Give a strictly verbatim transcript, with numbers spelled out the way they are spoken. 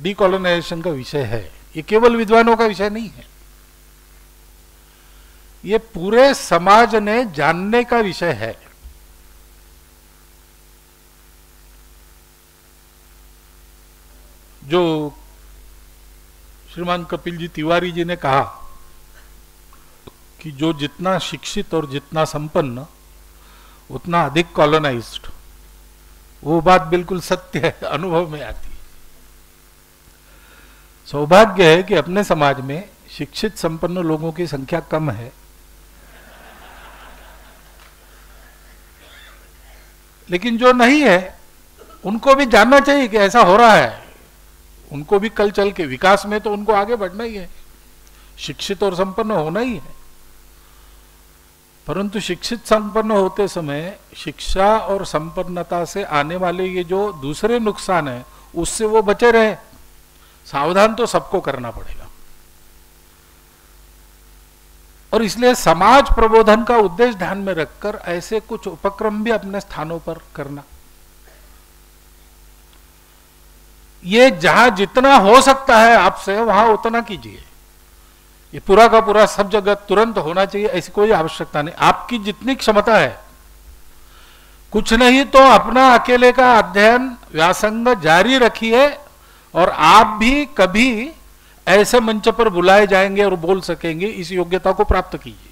डीकॉलोनाइजेशन का विषय है, ये केवल विद्वानों का विषय नहीं है, ये पूरे समाज ने जानने का विषय है। जो श्रीमान कपिल जी तिवारी जी ने कहा कि जो जितना शिक्षित और जितना संपन्न उतना अधिक कॉलोनाइज्ड, वो बात बिल्कुल सत्य है, अनुभव में आती है। सौभाग्य है कि अपने समाज में शिक्षित संपन्न लोगों की संख्या कम है, लेकिन जो नहीं है उनको भी जानना चाहिए कि ऐसा हो रहा है। उनको भी कल चल के विकास में तो उनको आगे बढ़ना ही है, शिक्षित और संपन्न होना ही है। परंतु शिक्षित संपन्न होते समय शिक्षा और संपन्नता से आने वाले ये जो दूसरे नुकसान है उससे वो बचे रहे। सावधान तो सबको करना पड़ेगा, और इसलिए समाज प्रबोधन का उद्देश्य ध्यान में रखकर ऐसे कुछ उपक्रम भी अपने स्थानों पर करना, ये जहां जितना हो सकता है आपसे वहां उतना कीजिए। ये पूरा का पूरा सब जगह तुरंत होना चाहिए ऐसी कोई आवश्यकता नहीं। आपकी जितनी क्षमता है, कुछ नहीं तो अपना अकेले का अध्ययन व्यासंग जारी रखिए, और आप भी कभी ऐसे मंच पर बुलाए जाएंगे और बोल सकेंगे, इस योग्यता को प्राप्त कीजिए।